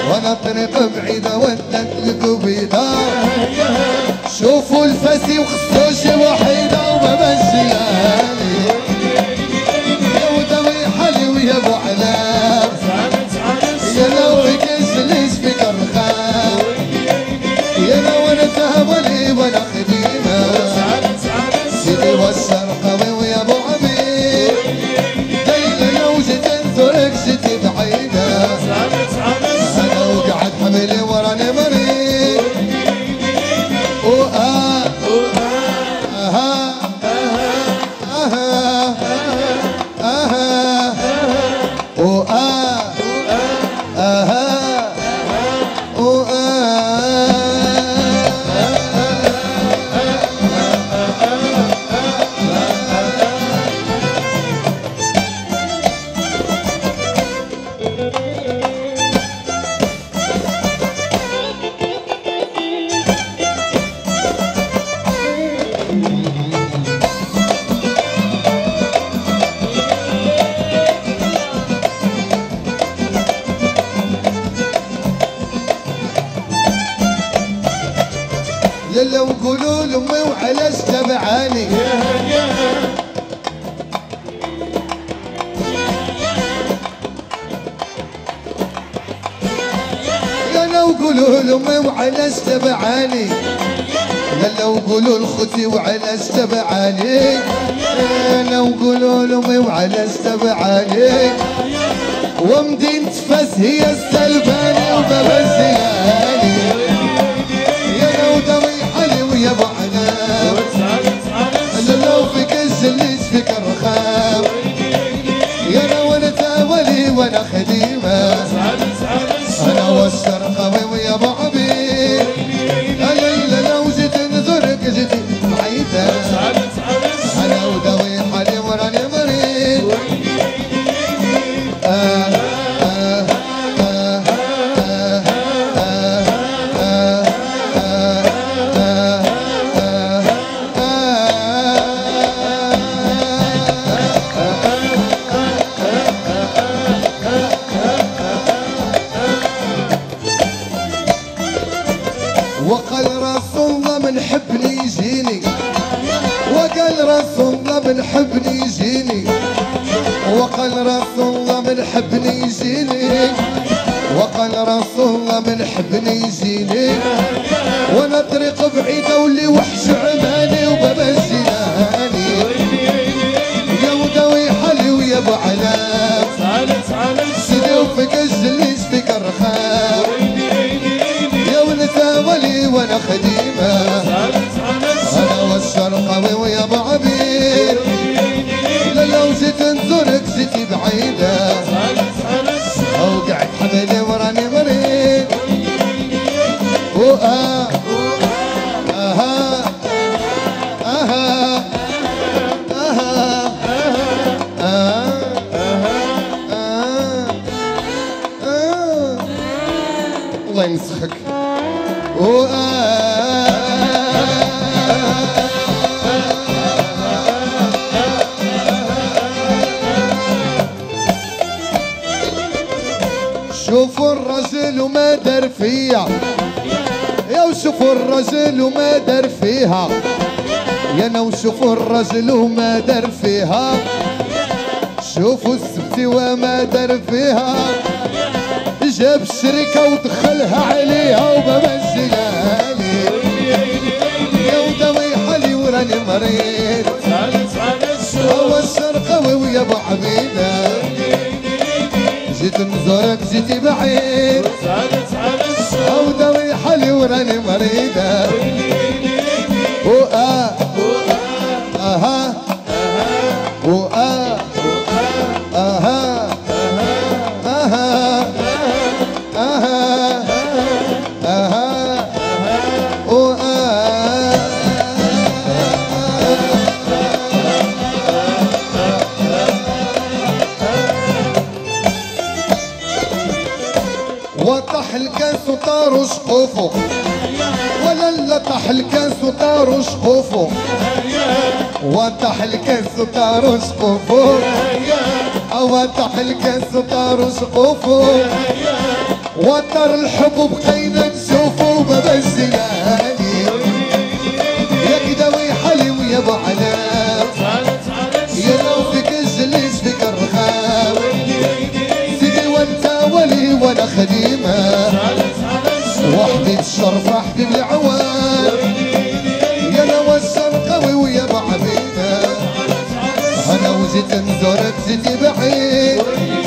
وانا طريق بعيدة ودت القبيلة. شوفوا الفاسي وخصوش وحيدة وممشياني يا ودوي حلي ويا ابو علام يا لو فيك ليش فيك الرخام يا لو انا تهولي وانا خديمة سيدي والشرقاوي ويا ابو عبيد دايما لو جيت انثرك جيتي بعيدة انا وقعد حملي وراني مريض لو قولوا لامي وعلاش تبعاني يا لو قولوا لامي وعلاش تبعاني لو قولوا لختي وعلاش تبعاني يا لو قولوا لامي وعلاش تبعاني ومدينة فاس هي السلباني وباب الزياني يا ابو علام لو فيك الجليس فيك الرخام يا انا وانا تاولي وانا خديمه انا والشرقاوي ويا ابو عبيد انا لو جيت نذرك جيتي بعيده انا وداوي حالي وراني مريض وقال رسول الله من حبني يجيني وقال رسول الله من حبني يجيني وقال رسول الله من حبني يجيني وقال رسول الله من حبني يجيني وانا طريق بعيدة واللي وحش عماني وباب الجناني يا وداوي حلي ويا ابو علام سيدي وفيك الجليس فيك الرخام ولي وانا خديمه انا والشرقاوي ويا ابو عبيد لو جيت نزورك جيتي بعيده اوقعت حملي وراني مريض الله ينسخك شوفوا الرجل وما دار فيا يا وشوفوا الرجل وما دار فيها يا انا وشوفوا الرجل وما دار فيها شوفوا السبتي وما دار فيها جاب الشركة ودخلها عليها وبمزلاني يا وداوي حالي وراني مريض هو الشرقاوي ويا ابو عبيدة جيت نزورك جيتي بعيد هو داوي حالي وراني مريضة وطح الكاس وطاروا شقوفه ولا لا طح الكاس وطاروا شقوفه وطح الكاس وطاروا شقوفه وطح الكاس وطاروا شقوفه وطر الحب بقينا نشوفو باب الزلالي يا كداوي حالي ويا ابو علام يا لو فيك الجليس فيك الرخام سيدي وانت ولي وانا خديمه وحدي الشرف حبيب العوام يا لو الشرقاوي ويا ابو عبيده انا وجيت نزورك جيتي بعيد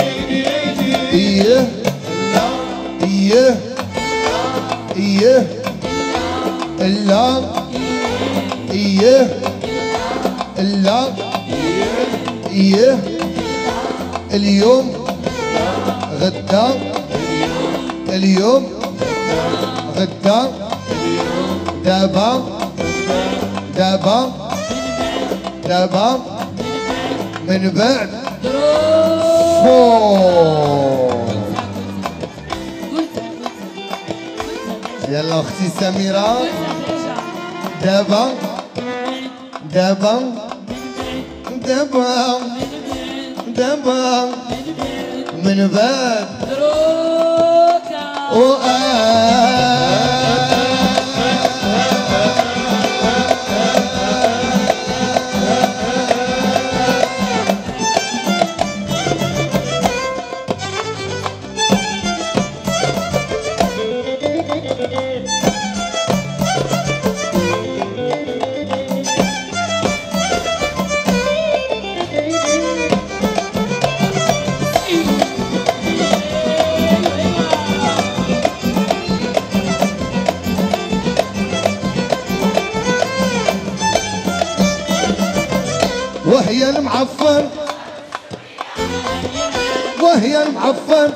ايه ايه ايه لا ايه لا ايه اليوم غدا اليوم غدا دابا دابا دابا من بعد فوق. يلا اختي سميرة دابا دابا دابا دابا من بعد وهي المعفر وهي المعفر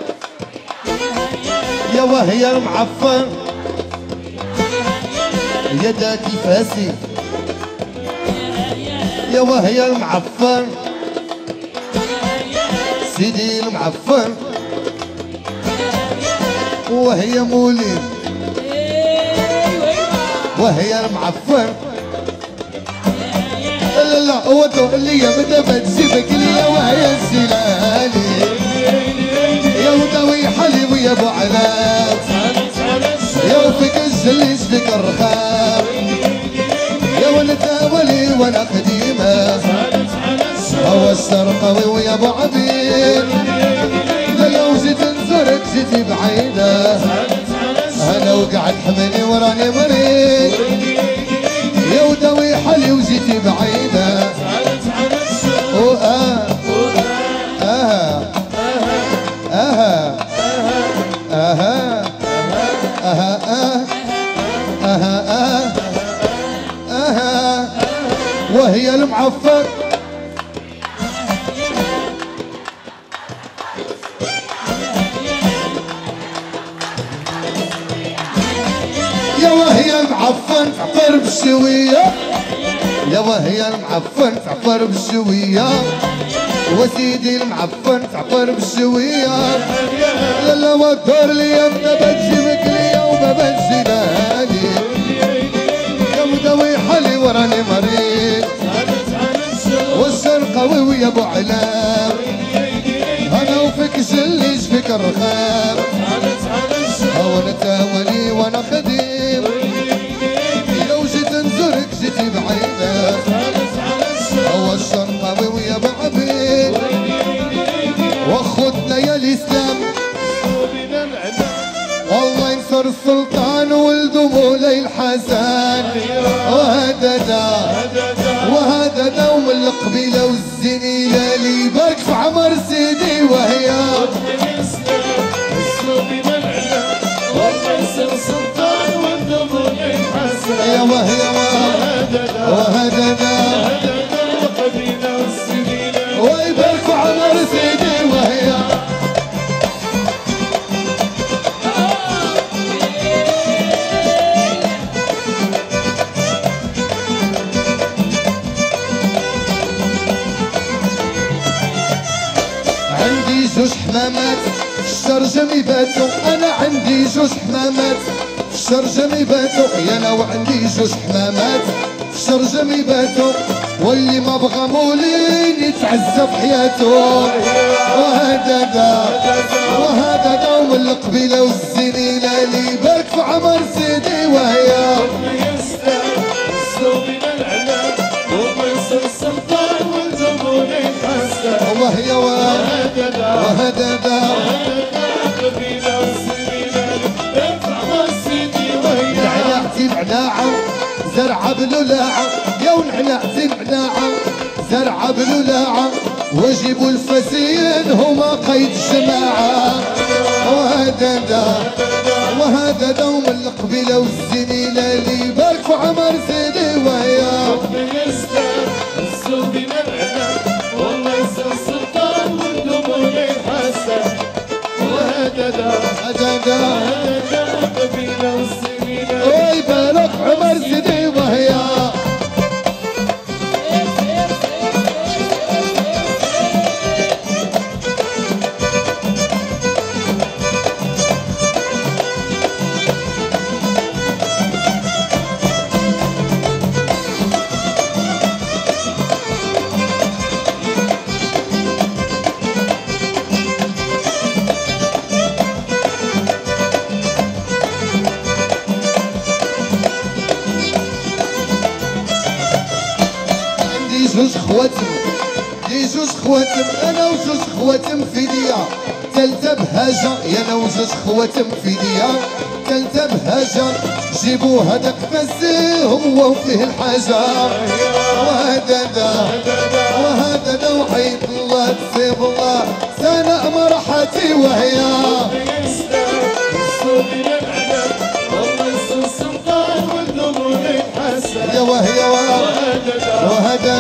يا وهي المعفر يدك الفاسي يا وهي المعفر سيدي المعفر وهي مولي وهي المعفر لا لا ودو اللي بدا بتسيبك ليا وهي الزلالي يا وداوي حليب ويا ابو علام يا وفيك الجليس فيك الرخام يا ولد ولي وانا خديمه هو الشرقاوي ويا ابو عبيد لا لو جيت نزورك جيتي بعيده انا وقعد حملي وراني مريض يا وداوي حالي وجيتي بعيدة وهي المعفر يا وهي المعفن تعفر بالشوية يا وهي المعفن تعفر بالشوية وسيدي المعفن تعفر بالشوية لا لا ودور لي بابا تجيبك ليا وبابا تجيلاني يا مداوي حالي وراني مريض والشرقاوي ويا ابو علام انا وفيك جليش فيك الرخام هو انت ولي وانا خديم لو جيت نزورك جيتي بعيدة هو الشرقاوي ويا ابو عبيد واخدنا يا الاسلام والله ينصر السلطان ولده مولاي الحسن وهذا دوم القبيله والزنيله اللي يبارك في عمر سيدي وهي يا وهي وهدنا ويبارك في عمر سيدي وهي عندي جوج حمامات في الشرجم يباتو انا عندي جوج حمامات في الشرجم يباتو يا انا وعندي جوج حمامات في الشرجم يباتو واللي ما بغى مولين يتعذب حياته. وهذا دوم القبيلة والزنينة اللي يبارك في عمر سيدي وهي وهي وهذا نعناعتي نعناعة زرعة بلولاعة يا ونعناعتي نعناعة زرعة بلولاعة وجيبوا الفسيين هما قيد الجماعة. وهذا دوم القبيلة والزنينة اللي يبارك في عمر سيدي وهي ويبارك عمر سيدي وهي جوج خواتم انا وجوج خواتم في ديا تالتة بهاجة يا انا وجوج خواتم في ديا تالتة بهاجة جيبوا هذاك فسيهم وفيه الحاجة. وهذا وحيد الله تسيب الله سنة مرحتي وهي يا وهي وهذا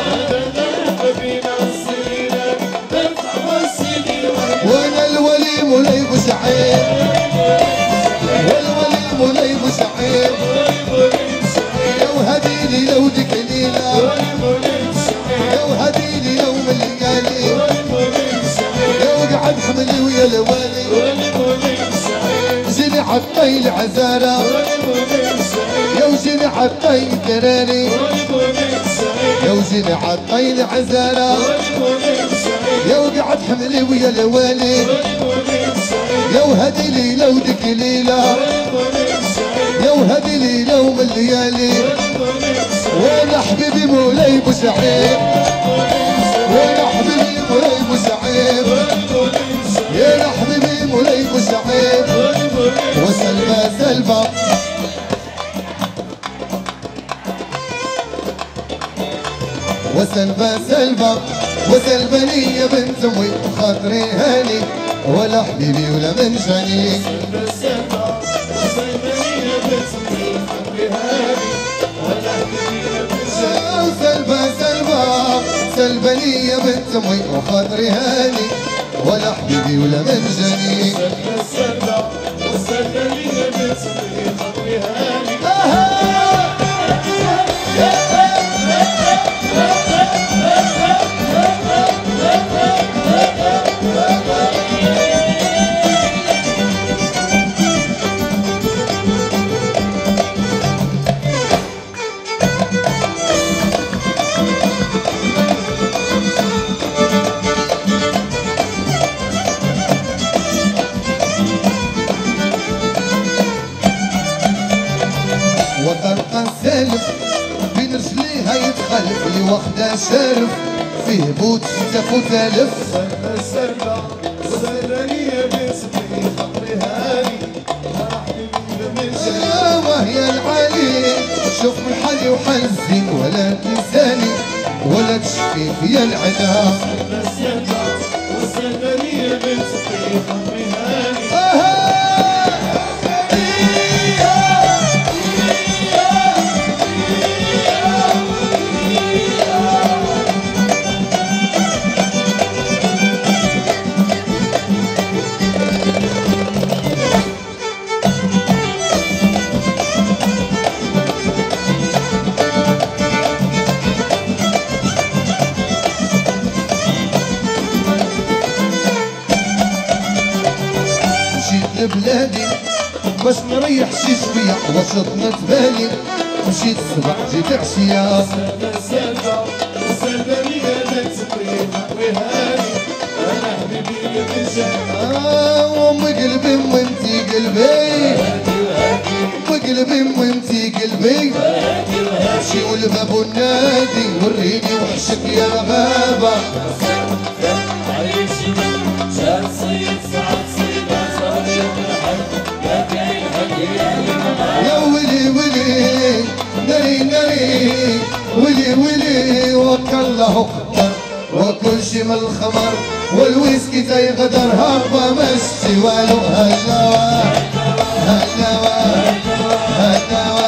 وانا الولي مولاي بوسعيد والولي مولاي بوسعيد يا وهديلي لو ديك ليلة يا وهديلي لو من الليالي يا وقعد حملي ويا الوالي جيني عطي العزارة يا وجيني عطي الدراري يا وجيني عطي العزارة يا وقعد حملي ويا الوالي يا وهدي ليلة وديك ليلة يا وهدي ليلة ومن الليالي وانا حبيبي مولاي بوسعيد وانا حبيبي مولاي بوسعيد يا حبيبي مولاي بوسعيد وسلبى وسلبى وسلبني يا بنت امي وخاطري هاني ولا حبيبي ولا من جاني وسلبني يا بنت امي وخاطري هاني ولا حبيبي ولا من جاني سلبني يا بنت امي وخاطري هاني ولا حبيبي ولا من جاني وسلبني يا بنت امي وخاطري هاني وطرقة سالف بين رجليها يتخلف اللي واخدة شارف فيه بوت ستة وثالث وهي العالي شوف من حالي وحال الزين ولا تنساني ولا تشفي فيا العدا بلادي باش نريح شي شوية وسط نتبالي مشيت الصبح جيت عشية وامي قلبي وانتي قلبي وقلبي وانتي قلبي امشي والباب والنادي وريني وحشك يا غابة يا ولي ولي نري نري ولي ولي وكل الله قدر وكل شي من الخمر والويسكي زي غدر هابا مشي والو هالنوا هالنوا هالنوا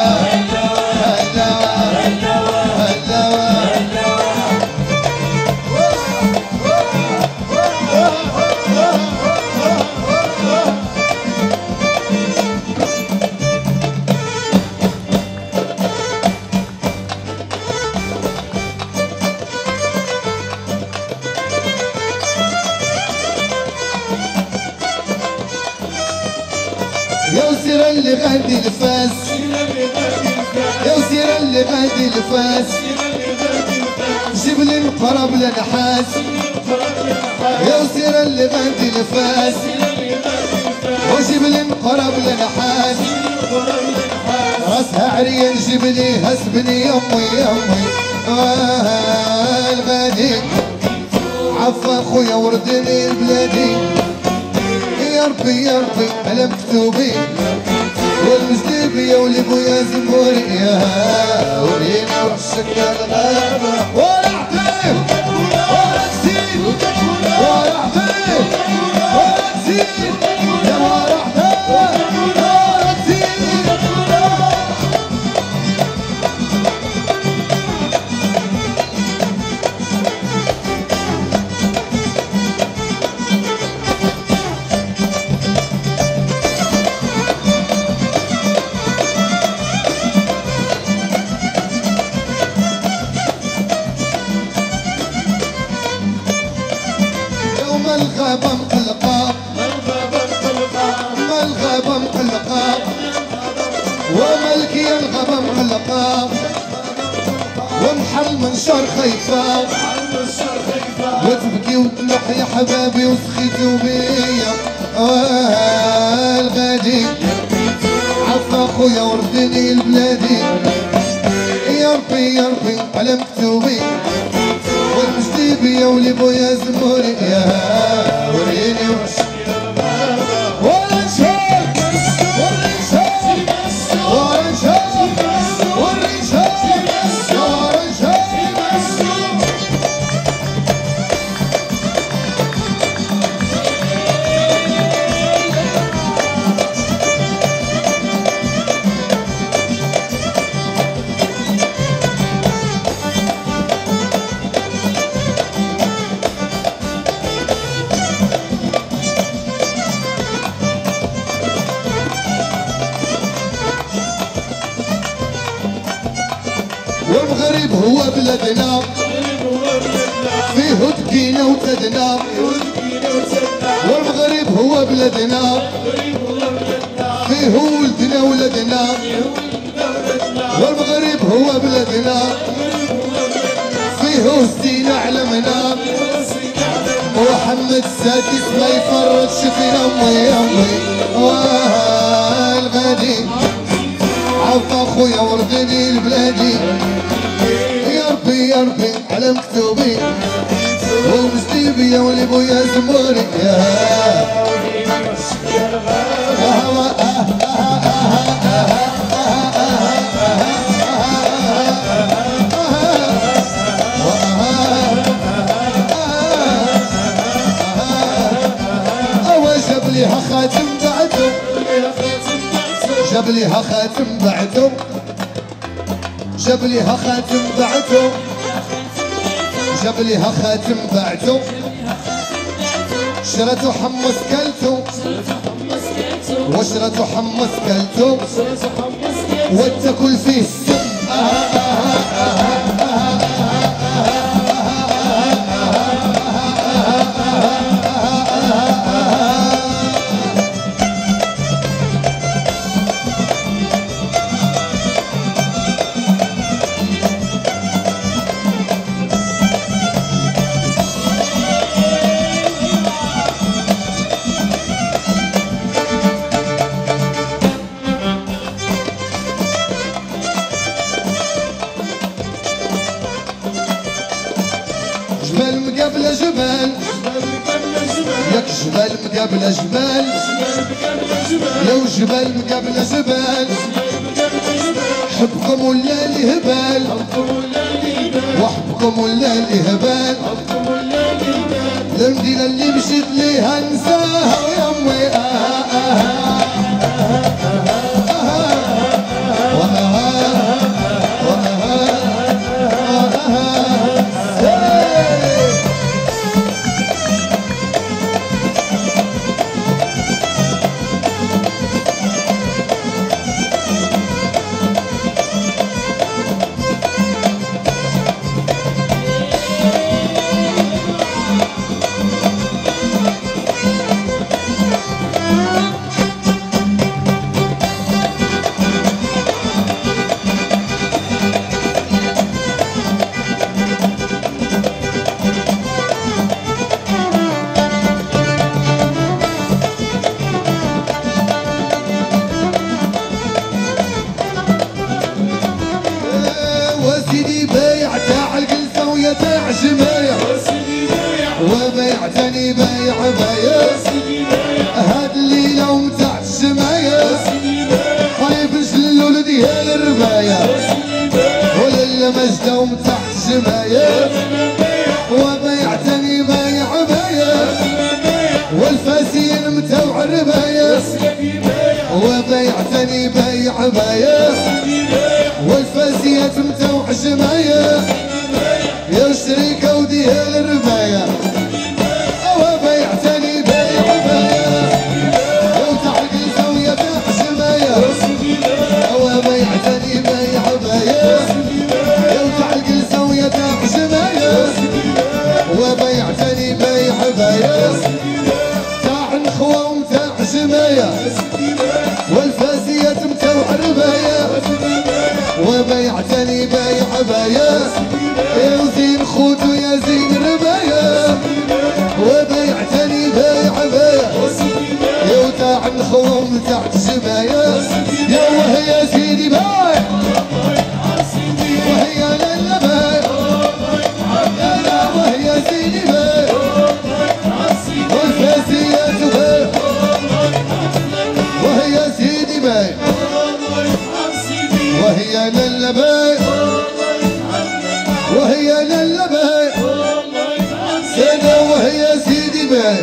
يا وسيرة اللي غادي الفاس يا وسيرة اللي غادي الفاس جيب لي القرب لنحاس يا وسيرة اللي غادي الفاس وجيب لي القرب لنحاس راسها عريان جيب لي هسبني يمي يمي الغادي عفا خويا وردني البلادي يا ربي يا ربي على مكتوبي والمجدبي يا ولي بويا زموري يا وريني وحشك يا الغابة ولا عطيب ولا تزيد ولا عطيب ولا تزيد يا ولا عطيب ولا تزيد الغابة مقلقة الغابة مقلقة وملكي الغابة مقلقة ومحل منشر خايفة وتبكي وتنح يا حبابي وسخيتو بيا الغادي عفا خويا وردني البلادي يا ربي يا ربي على مكتوبي والمجديبي يا ولي بويا زموري يا وريني وحشك ولا نشوف ولا نشوف ولا نشوف ولا نشوف ولا نشوف والمغرب هو بلدنا فيه تكينا وتدنا والمغرب هو بلدنا فيه ولدنا ولدنا والمغرب هو بلدنا فيه وسطينا علمنا محمد السادس ما يفرطش فينا امي امي الغادي عفا خويا وردني البلادي يا ربي يا ربي على مكتوبي ومجديبي يا ولي بويا زموري يا جاب ليها خاتم بعده جاب ليها خاتم بعده جاب ليها خاتم بعده جاب ليها خاتم بعده شرته حمص كلته وشرته حمص كلته وتاكل فيه السم مقابل جبال يا وجبال مقابل جبال حبكم ولا لي هبال وحبكم ولا لي هبال المدينة اللي مشيت ليها نساها ويمي جماية وبيعتني بيع بايع هاد الليلة ومتاع الجماية قريب نجلو ديال الرباية وللمجدة ومتاع الجماية وبيعتني بيع بايع والفاسين متاوع الرباية وبيعتني بيع بايع والفاسيات متاوع جماية يا شريكة وديال الرباية وبيعتني بيع بايع وتعقل زاوية بيع جماية وبيعتني بيع بايع وتعقل زاوية بيع جماية وبيعتني بيع بايع تاع نخوة ومتاع جماية والفاسيات متاوع الرباية وبيعتني بيع بايع يا زين خوتو يا زين ربايا وبيعتني بيع بايع يا وتاع الخوم تاع الجبايا يا وهي سيدي بايع وهي لالا بايع يا وهي سيدي بايع والفاسيات بايع وهي سيدي بايع وهي لالا بايع وهي لالا بايع سنة وهي سيدي بايع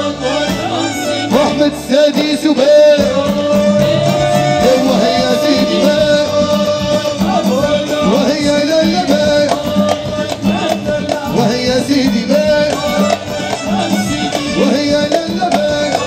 محمد السادس بايع وهي سيدي بايع وهي لالا بايع وهي سيدي بايع وهي لالا بايع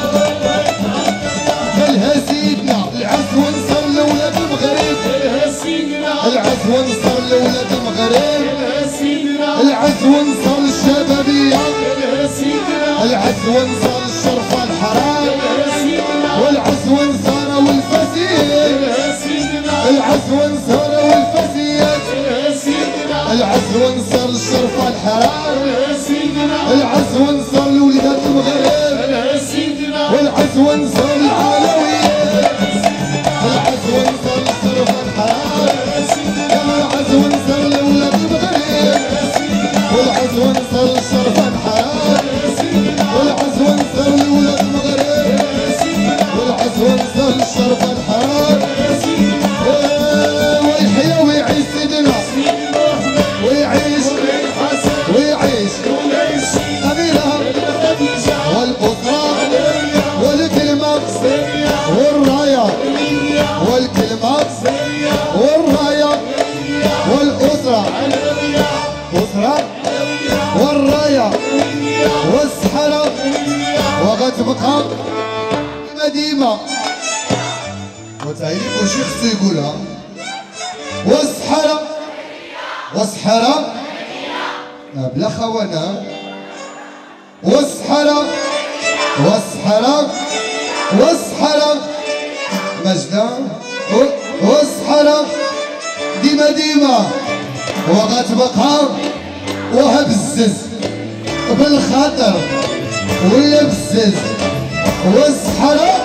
قالها سيدنا العز ونصر لولاد المغرب العز ونصر لولاد المغرب العز ونصر الشبابية العز ونصر الشرفة الحرام والعز ونصر والفاسيات العز ونصر والفاسيات العز ونصر الشرفة الحرام العز ونصر لولاد المغرب والعز ونصر العلويات العز ونصر الشرفة الحرام العز ونصر لولاد المغرب والعز ونصر الشرفة الحرام والعز ونصر لولاد المغرب والعز ونصر الشرفة الحرام ويحيى ويعيش سيدنا ويعيش أميرة والأسرة والكلمة والراية والكلمة والراية والأسرة أسرة والراية والسحرة وغتبقى ديما وتعيلك وشي خصو يقولها والسحرة والسحرة بلا خوانا والسحرة والسحرة والسحرة مجدة والسحرة ديما وغتبقى وهبزز بالخاطر ولا بزز والسحرة